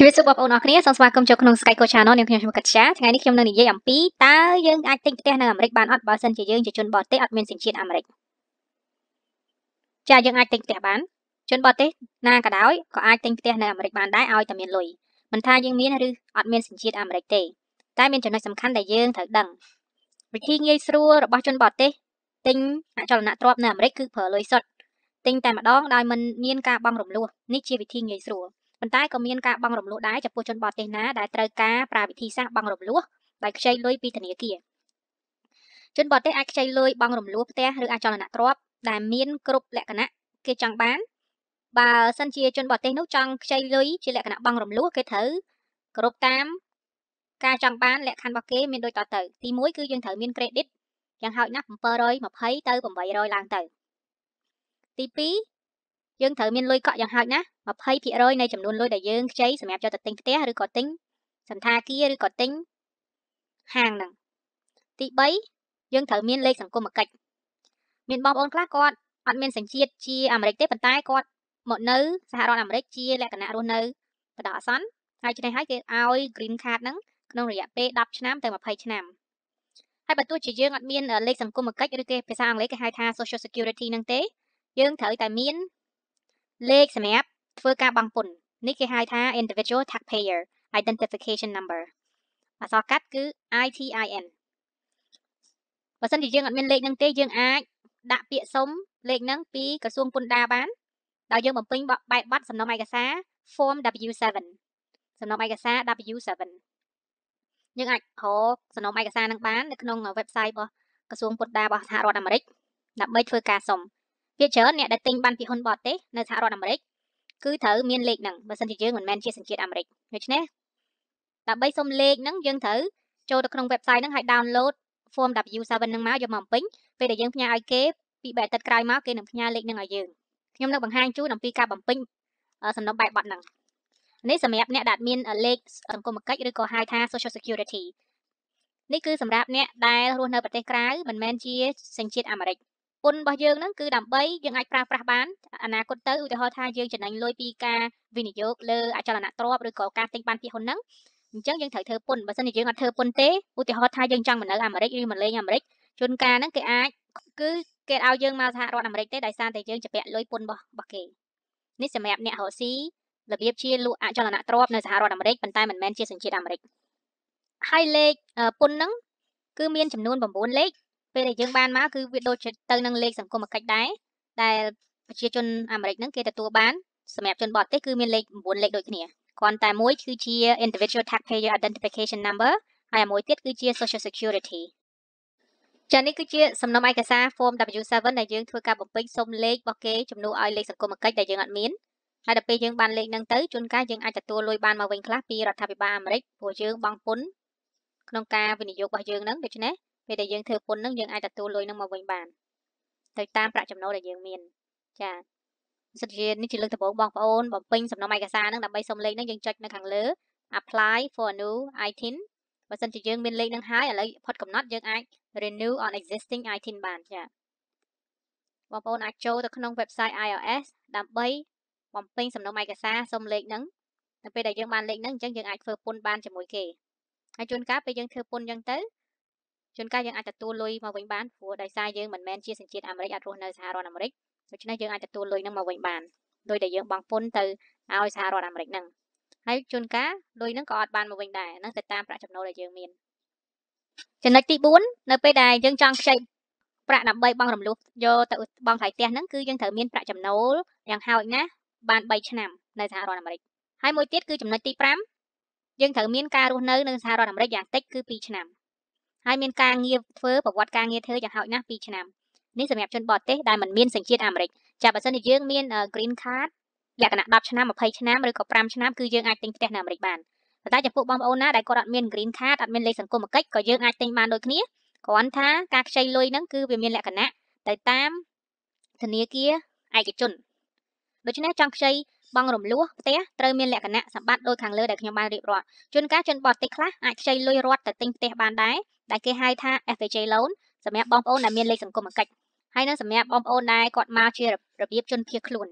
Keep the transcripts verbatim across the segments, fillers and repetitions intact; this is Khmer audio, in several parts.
ชีวิตសុខបងប្អូនអរគ្នាសូមស្វាគមន៍ចូលក្នុង Skye Channel នាងខ្ញុំខ្ញុំកាត់ចាថ្ងៃនេះខ្ញុំនឹងនិយាយអំពីតើយើងអាចទិញផ្ទះនៅអាមេរិកបានអត់បើសិនជាយើងជាជនបរទេសអត់មានសញ្ជាតិអាមេរិកចាយើងអាចទិញផ្ទះបានជនបរទេសណាក៏ដោយក៏អាចទិញផ្ទះនៅអាមេរិកបានដែរឲ្យតែមានលុយមិនថាយើងមានឬអត់មានសញ្ជាតិអាមេរិកទេតែមានចំណុចសំខាន់ដែលយើងត្រូវដឹងវិធីងាយស្រួលរបស់ជនបរទេសទិញអចលនទ្រព្យនៅអាមេរិកគឺប្រើលុយសុទ្ធទិញតែម្ដងដោយមិនមានការបង់រំលោះនេះជាវិធីងាយស្រួលប៉ុន្តែក៏មានការបង់រំលោះដែរចំពោះជនបរទេសណាដែលត្រូវការប្រើវិធីសាស្ត្របង់រំលោះដោយខ្ចីលុយពីធនាគារជនបរទេសអាចខ្ចីលុយបង់រំលោះផ្ទះឬអចលនទ្រព្យដែលមានគ្រប់លក្ខណៈគេចង់បានបើសិនជាជនបរទេសនោះចង់ខ្ចីលុយជាលក្ខណៈបង់រំលោះគេត្រូវគោរពតាមការចង់បានលក្ខខណ្ឌរបស់គេមានដូចតទៅទីមួយគឺយើងត្រូវមាន credit យ៉ាងហោចណាស់bảy trămยี่สิบទៅeight hundredឡើងទៅទីពីរយើងត្រូវមានលុយកក់យ៉ាងហោចណាស់twenty percentនៃចំនួនលុយដែលយើងខ្ចីសម្រាប់យកទៅទិញផ្ទះឬក៏ទិញសន្តាគារឬក៏ទិញហាងហ្នឹងទី3យើងត្រូវមានលេខសង្គមគិច្ចមានបងប្អូនខ្លះគាត់អត់មានសញ្ជាតិជាអាមេរិកទេប៉ុន្តែគាត់មកនៅសហរដ្ឋអាមេរិកជាលក្ខណៈរស់នៅបណ្ដោះអាសន្នហើយឆ្នេះហើយគេឲ្យ green card ហ្នឹងក្នុងរយៈពេលtenឆ្នាំទៅtwentyឆ្នាំហើយបើទោះជាយើងអត់មានលេខសង្គមគិច្ចឬគេភាសាអង់គ្លេសគេហៅថា social security ហ្នឹងទេយើងត្រូវតែមានលេខសម្រាប់ធ្វើការបង់ពន្ធនេះគេហៅថា individual taxpayer identification number អក្សរកាត់គឺ I T I N បើសិនជាយើងអត់មានលេខហ្នឹងទេយើងអាចដាក់ពាក្យសុំលេខហ្នឹងពីក្រសួងពន្ធដារបានដោយយើងបំពេញបែបប័ណ្ណសំណុំឯកសារ form W seven សំណុំឯកសារ W seven យើងអាចរកសំណុំឯកសារហ្នឹងបាននៅក្នុង website របស់ក្រសួងពន្ធដាររបស់សហរដ្ឋអាមេរិកដើម្បីធ្វើការសុំវាច្រើនអ្នកដែលទិញបានពីហ៊ុនបរទេសនៅសហរដ្ឋអាមេរិកគឺត្រូវមានលេខហ្នឹងបើសិនជាយើងមិនមែនជាសញ្ជាតិអាមេរិកដូច្នេះដើម្បីសុំលេខហ្នឹងយើងត្រូវចូលទៅក្នុង website ហ្នឹងហើយ download form W seven ហ្នឹងមកយកមកបំពេញពេលដែលយើងផ្ញើឲ្យគេពីបែបទឹកក្រោយមកគេនឹងផ្ញើលេខហ្នឹងឲ្យយើងខ្ញុំនឹងបង្ហាញជូនអំពីការបំពេញសំណុំបែបប័ណ្ណហ្នឹងនេះសម្រាប់អ្នកដែលមានលេខសង្គមគិច្ចឬក៏ហៅថា social security នេះគឺសម្រាប់អ្នកដែលរស់នៅប្រទេសក្រៅមិនមែនជាសញ្ជាតិអាមេរិកពន្ធរបស់យើងហ្នឹងគឺដើម្បីយើងអាចប្រើប្រាស់បានអនាគតទៅឧទាហរណ៍ថាយើងចំណេញលុយពីការវិនិយោគលើអចលនទ្រព្យឬក៏ការទិញបានពីហ៊ុនហ្នឹងអញ្ចឹងយើងត្រូវធ្វើពន្ធបើសិនជាយើងអត់ធ្វើពន្ធទេឧទាហរណ៍ថាយើងចង់មកនៅអាមេរិកឬមកលេងអាមេរិកជួនកាលហ្នឹងគេអាចគឺគេឲ្យយើងមកសហរដ្ឋអាមេរិកទេដោយសារតែយើងជាពាក់លុយពន្ធរបស់គេនេះសម្រាប់អ្នករកស៊ីរបៀបជាលក់អចលនទ្រព្យនៅសហរដ្ឋអាមេរិកប៉ុន្តែមិនមែនជាសញ្ជាតិអាមេរិកហើយលេខពន្ធហ្នឹងគឺមានចំនួនnineលេខពេលដែលយើងបានមកគឺវាដូចទៅនឹងលេខសង្គមគិច្ចដែរដែលប្រជាជនអាមេរិកហ្នឹងគេទទួលបានសម្រាប់ជនបរទេសគឺមានលេខnineលេខដូចគ្នាគ្រាន់តែមួយគឺជា individual taxpayer identification number ហើយមួយទៀតគឺជា social security ចា៎នេះគឺជាសំណុំឯកសារ form W seven ដែលយើងធ្វើការបំពេញសុំលេខរបស់គេជំនួសឲ្យលេខសង្គមគិច្ចដែលយើងអត់មានហើយដល់ពេលយើងបានលេខហ្នឹងទៅជួនកាលយើងអាចទទួលលុយបានមកវិញខ្លះពីរដ្ឋាភិបាលអាមេរិកព្រោះយើងបង់ពន្ធក្នុងការវិនិយោគរបស់យើងហ្នឹងដូច្នេះពេលដែលយើងធ្វើពន្ធហ្នឹងយើងអាចទទួលលុយហ្នឹងមកវិញបានទៅតាមប្រាក់ចំណូលដែលយើងមានចាសិទ្ធិនេះជាលើកដំបូងបងប្អូនបំពេញសំណុំឯកសារហ្នឹងដើម្បីសុំលេខហ្នឹងយើងចុចនៅខាងលើ apply for a new I T I N បើសិនជាយើងមានលេខហ្នឹងហើយឥឡូវផុតកំណត់យើងអាច renew on existing I T I N បានចាបងប្អូនអាចចូលទៅក្នុង website I R S ដើម្បីបំពេញសំណុំឯកសារសុំលេខហ្នឹងនៅពេលដែលយើងបានលេខហ្នឹងអញ្ចឹងយើងអាចធ្វើពន្ធបានជាមួយគេហើយជួនកាលពេលយើងធ្វើពន្ធអញ្ចឹងទៅជួនកាលយើងអាចទទួលលុយមកវិញបានព្រោះដោយសារយើងមិនមែនជាសញ្ជាតិអាមេរិកអត់រស់នៅសហរដ្ឋអាមេរិកដូច្នេះយើងអាចទទួលលុយហ្នឹងមកវិញបានលុយដែលយើងបង់ពន្ធទៅឲ្យសហរដ្ឋអាមេរិកហ្នឹងហើយជួនកាលលុយហ្នឹងក៏អត់បានមកវិញដែរហ្នឹងទៅតាមប្រាក់ចំណូលដែលយើងមានចំណុចទីfourនៅពេលដែលយើងចង់ខ្ចីប្រាក់ដើម្បីបង់រំលោះយកទៅបង់ថ្លៃផ្ទះហ្នឹងគឺយើងត្រូវមានប្រាក់ចំណូលយ៉ាងហោចណាស់បានthreeឆ្នាំនៅសហរដ្ឋអាមេរិកហើយមួយទៀតគឺចំណុចទីfiveយើងត្រូវមានការរស់នៅនៅសហរដ្ឋអាមេរិកយ៉ាងតិចគឺtwoឆ្នាំហើយមានការងារធ្វើប្រវត្តិការងារធ្វើយ៉ាងហោចណាស់twoឆ្នាំនេះសម្រាប់ជនបរទេសដែលមិនមានសញ្ជាតិអាមេរិកចាបើសិនជាយើងមាន green card លក្ខណៈtenឆ្នាំtwentyឆ្នាំឬក៏fiveឆ្នាំគឺយើងអាចទិញផ្ទះនៅអាមេរិកបានប៉ុន្តែចំពោះបងប្អូនណាដែលគាត់អត់មាន green card អត់មានលេខសង្គមគិច្ចក៏យើងអាចទិញបានដូចគ្នាគ្រាន់ថាការខ្ចីលុយហ្នឹងគឺវាមានលក្ខណៈទៅតាមធនាគារឯកជនដូច្នេះចង់ខ្ចីបង់រំលោះផ្ទះត្រូវមានលក្ខណៈសម្បត្តិដូចខាងលើដែលខ្ញុំបានរៀបរាប់ជួនកាលជនបរទេសខ្លះអាចខ្ចីលុយរត់ទៅទិញផ្ទះបានដែរដែលគេហៅថា F H A loan សម្រាប់បងប្អូនដែលមានលេខសង្គមគិច្ចហើយនឹងសម្រាប់បងប្អូនដែលគាត់មកជារបៀបជនភៀសខ្លួន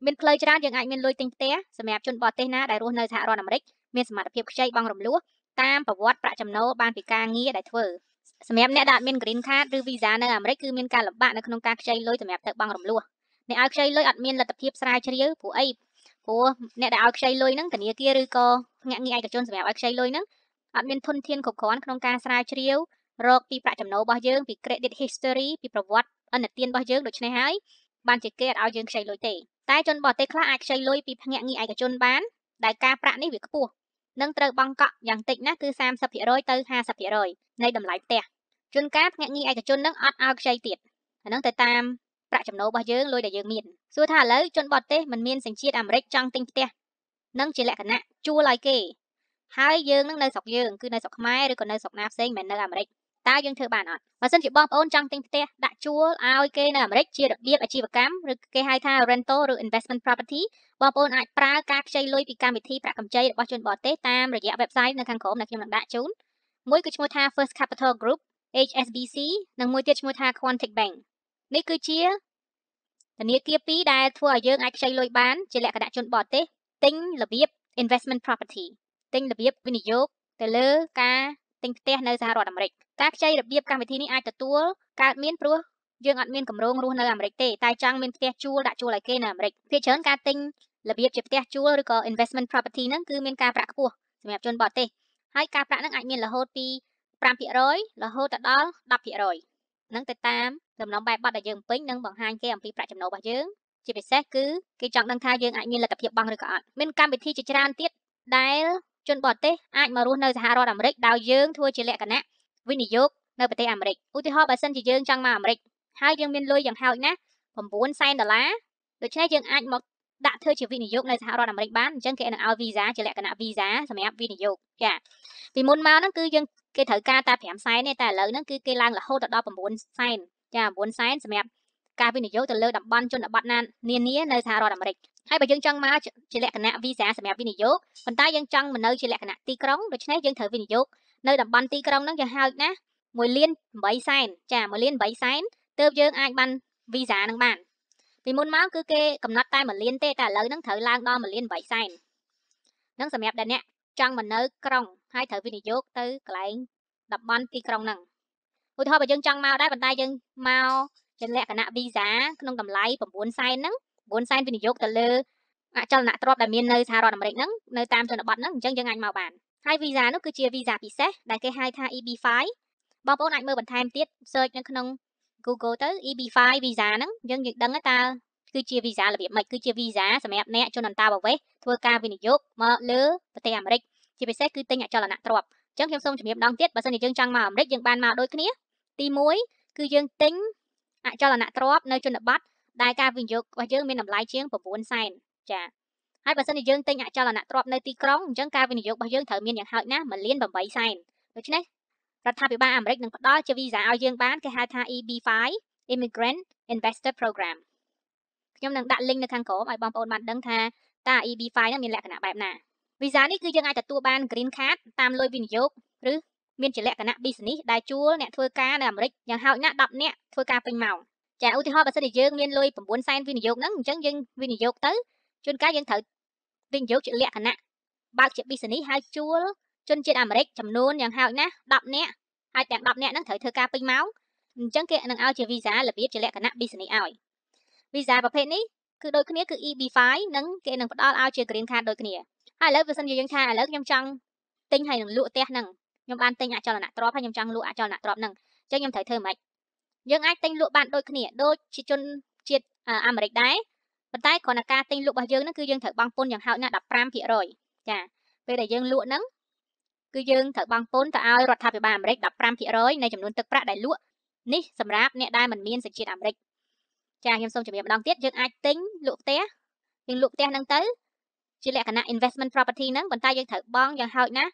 មានផ្លូវច្រើនយើងអាចមានលុយទិញផ្ទះសម្រាប់ជនបរទេសណាដែលរស់នៅសហរដ្ឋអាមេរិកមានសមត្ថភាពខ្ចីបង់រំលោះតាមប្រវត្តិប្រាក់ចំណូលបានពីការងារដែលធ្វើសម្រាប់អ្នកដែលមាន green card ឬ visa នៅអាមេរិកគឺមានការលំបាកនៅក្នុងការខ្ចីលុយសម្រាប់ទៅបង់រំលោះអ្នកឲ្យខ្ចីលុយអត់មានលទ្ធភាពស្រាវជ្រាវព្រោះអីព្រោះអ្នកដែលឲ្យខ្ចីលុយហ្នឹងធនាគារឬក៏ភ្នាក់ងារឯកជនសម្រាប់ឲ្យខ្ចីលុយហ្នឹងអត់មានធនធានគ្រប់គ្រាន់ក្នុងការស្រាវជ្រាវរកពីប្រាក់ចំណូលរបស់យើងពី credit history ពីប្រវត្តិឥណទានរបស់យើងដូច្នេះហើយបានជាគេអត់ឲ្យយើងខ្ចីលុយទេតែជនបរទេសខ្លះអាចខ្ចីលុយពីភ្នាក់ងារឯកជនបានដែលការប្រាក់នេះវាខ្ពស់នឹងត្រូវបង់កក់យ៉ាងតិចណាស់គឺ សាមសិបភាគរយ ទៅ ហាសិបភាគរយ នៃតម្លៃផ្ទះជួនកាលភ្នាក់ងារឯកជននឹងអត់ឲ្យខ្ចីទៀតអាហ្នឹងទៅតាមប្រាក់ចំណូលរបស់យើងលុយដែលយើងមានសួរថាឥឡូវជនបរទេសមិនមានសញ្ជាតិអាមេរិកចង់ទិញផ្ទះនឹងជាលក្ខណៈជួលឲ្យគេហើយយើងនឹងនៅស្រុកយើងគឺនៅស្រុកខ្មែរឬក៏នៅស្រុកណាផ្សេងមិននៅអាមេរិកតើយើងធ្វើបានអត់បើសិនជាបងប្អូនចង់ទិញផ្ទះដាក់ជួលឲ្យគេនៅអាមេរិកជារបៀបអាជីវកម្មឬគេហៅថា rental ឬ investment property បងប្អូនអាចប្រើការខ្ចីលុយពីកម្មវិធីប្រាក់កម្ចីរបស់ជនបរទេសតាមរយៈ website នៅខាងក្រោមដែលខ្ញុំនឹងដាក់ជូនមួយគឺឈ្មោះថា First Capital Group H S B C និងមួយទៀតឈ្មោះថា Quantic Bank នេះគឺជាធនាគារពីរដែលធ្វើឲ្យយើងអាចខ្ចីលុយបានជាលក្ខណៈជនបរទេសទិញរបៀប investment property ទិញរបៀបវិនិយោគទៅលើការទិញផ្ទះនៅសហរដ្ឋអាមេរិកការខ្ចីរបៀបកម្មវិធីនេះអាចទទួលកើតមានព្រោះយើងអត់មានកម្រងរស់នៅអាមេរិកទេតែចង់មានផ្ទះជួលដាក់ជួលឲ្យគេនៅអាមេរិកភាគច្រើនការទិញរបៀបជាផ្ទះជួលឬក៏ investment property ហ្នឹងគឺមានការប្រាក់ខ្ពស់សម្រាប់ជនបរទេសហើយការប្រាក់ហ្នឹងអាចមានរហូតពី five percent រហូតដល់ ten percent ហ្នឹងទៅតាមដំណំបែបបទដែលយើងពេញនិងបង្ហាញគេអំពីប្រាក់ចំណូលរបស់យើងជាពិសេសគឺគេចង់ដឹងថាយើងអាចមានលទ្ធភាពបង់ឬក៏អត់មានកម្មវិធីជាច្រើនទៀតដែលជនបរទេសអាចមករស់នៅសហរដ្ឋអាមេរិកដោយយើងធ្វើជាលក្ខណៈវិនិយោគនៅប្រទេសអាមេរិកឧទាហរណ៍បើសិនជាយើងចង់មកអាមេរិកហើយយើងមានលុយយ៉ាងហោចណាស់nineសែនដុល្លារដូច្នេះយើងអាចមកដាក់ធ្វើជាវិនិយោគនៅសហរដ្ឋអាមេរិកបានអញ្ចឹងគេនឹងឲ្យ visa ជាលក្ខណៈ visa សម្រាប់វិនិយោគចាពីមុនមកហ្នឹងគឺយើងគេត្រូវការតែfiveសែនទេតែឥឡូវហ្នឹងគឺគេឡើងរហូតដល់nineសែនចាnineសែនសម្រាប់ការវិនិយោគទៅលើតំបន់ជនបទនានានៅសហរដ្ឋអាមេរិកហើយបើយើងចង់មកជាលក្ខណៈ visa សម្រាប់វិនិយោគប៉ុន្តែយើងចង់មកនៅជាលក្ខណៈទីក្រុងដូច្នេះយើងត្រូវវិនិយោគនៅតំបន់ទីក្រុងហ្នឹងយ៉ាងហោចណាស់oneលានeightសែនចាoneលានeightសែនទើបយើងអាចបាន visa ហ្នឹងបានពីមុនមកគឺគេកំណត់តែoneលានទេតែឥឡូវហ្នឹងត្រូវឡើងដល់oneលានeightសែនហ្នឹងសម្រាប់តែអ្នកចង់មកនៅក្រុងហើយត្រូវវិនិយោគទៅកន្លែងតំបន់ទីក្រុងហ្នឹងឧទាហរណ៍បើយើងចង់មកដែរប៉ុន្តែយើងមកជាលក្ខណៈ visa ក្នុងតម្លៃnineសែនហ្នឹងnineសែនវិនិយោគទៅលើអចលនទ្រព្យដែលមាននៅសហរដ្ឋអាមេរិកហ្នឹងនៅតាមជនបទហ្នឹងអញ្ចឹងយើងអាចមកបានហើយ visa នោះគឺជា visa ពិសេសដែលគេហៅថា E B five បងប្អូនអាចមើលបន្ថែមទៀត search នៅក្នុង Google ទៅ E B five visa ហ្នឹងយើងយើងដឹងតើគឺជា visa របៀបម៉េចគឺជា visa សម្រាប់អ្នកជនអន្តោប្រវេសន៍ធ្វើការវិនិយោគមកលើប្រទេសអាមេរិកជាពិសេសគឺទិញអចលនទ្រព្យអញ្ចឹងខ្ញុំសូមជម្រាបម្ដងទៀតបើសិនជាយើងចង់មកអាមេរិកយើងបានមកដូចគ្នាទីoneគឺយើងទិញអចលនទ្រព្យនៅជនបទដែលការវិនិយោគរបស់យើងមានតម្លៃជាងnineសែនចាហើយបើសិនជាយើងទិញអចលនទ្រព្យនៅទីក្រុងអញ្ចឹងការវិនិយោគរបស់យើងត្រូវមានយ៉ាងហោចណាស់oneលានeightសែនដូច្នេះរដ្ឋាភិបាលអាមេរិកនឹងផ្ដល់ជា visa ឲ្យយើងបានគេហៅថា E B five immigrant investor program ខ្ញុំនឹងដាក់ link នៅខាងក្រោមឲ្យបងប្អូនបានដឹងថាតើ E B five ហ្នឹងមានលក្ខណៈបែបណា visa នេះគឺយើងអាចទទួលបាន green card តាមលុយវិនិយោគឬមានជាលក្ខណៈ business ដែលជួលអ្នកធ្វើការនៅអាមេរិកយ៉ាងហោចណាស់tenនាក់ធ្វើការពេញម៉ោងចាឧទាហរណ៍បើសិនជាយើងមានលុយnineសែនវិនិយោគហ្នឹងអញ្ចឹងយើងវិនិយោគទៅជួនកាលយើងត្រូវវិនិយោគជាលក្ខណៈបើកជា business ហើយជួលជនជាតិអាមេរិកចំនួនយ៉ាងហោចណាស់tenនាក់ហើយទាំងtenនាក់ហ្នឹងត្រូវធ្វើការពេញម៉ោងអញ្ចឹងគេនឹងឲ្យជា visa របៀបជាលក្ខណៈ business ឲ្យ visa ប្រភេទនេះគឺដូចគ្នាគឺ E B five និងគេនឹងផ្ដល់ឲ្យជា green card ដូចគ្នាហើយឥឡូវបើសិនជាយើងថាឥឡូវខ្ញុំចង់ទិញហើយនឹងលក់ផ្ទះហ្នឹងខ្ញុំបានទិញអចលនទ្រព្យហើយខ្ញុំចង់លក់អចលនទ្រព្យហ្នឹងអញ្ចឹងខ្ញុំត្រូវធ្វើម៉េចយើងអាចទិញលក់បានដូចគ្នាដូចជាជនជាតិអាមេរិកដែរប៉ុន្តែគ្រាន់តែការទិញលក់របស់យើងហ្នឹងគឺយើងត្រូវបង់ពន្ធយ៉ាងហោចណាស់fifteen percent ចាពេលដែលយើងលក់ហ្នឹងគឺយើងត្រូវបង់ពន្ធទៅឲ្យរដ្ឋាភិបាលអាមេរិកfifteen percent នៃចំនួនទឹកប្រាក់ដែលលក់នេះសម្រាប់អ្នកដែលមិនមានសញ្ជាតិអាមេរិកចាខ្ញុំសូមជម្រាបម្ដងទៀតយើងអាចទិញលក់ផ្ទះយើងលក់ផ្ទះហ្នឹងទៅជាលក្ខណៈ investment property ហ្នឹងប៉ុន្តែយើងត្រូវបង់យ៉ាងហោចណាស់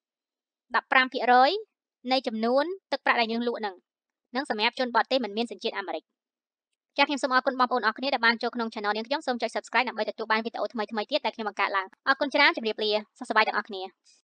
fifteen percent នៃចំនួនទឹកប្រាក់ដែលយើងលក់ហ្នឹងនឹងសម្រាប់ជនបរទេសមិនមានសញ្ជាតិអាមេរិកចាខ្ញុំសូមអរគុណបងប្អូនអរគ្នាដែលបានចូលក្នុង channel នាងខ្ញុំសូមចុច subscribe ដើម្បីទទួលបានវីដេអូថ្មីៗទៀតដែលខ្ញុំបង្កើតឡើងអរគុណច្រើនជម្រាបលាសុខសប្បាយទាំងអស់គ្នា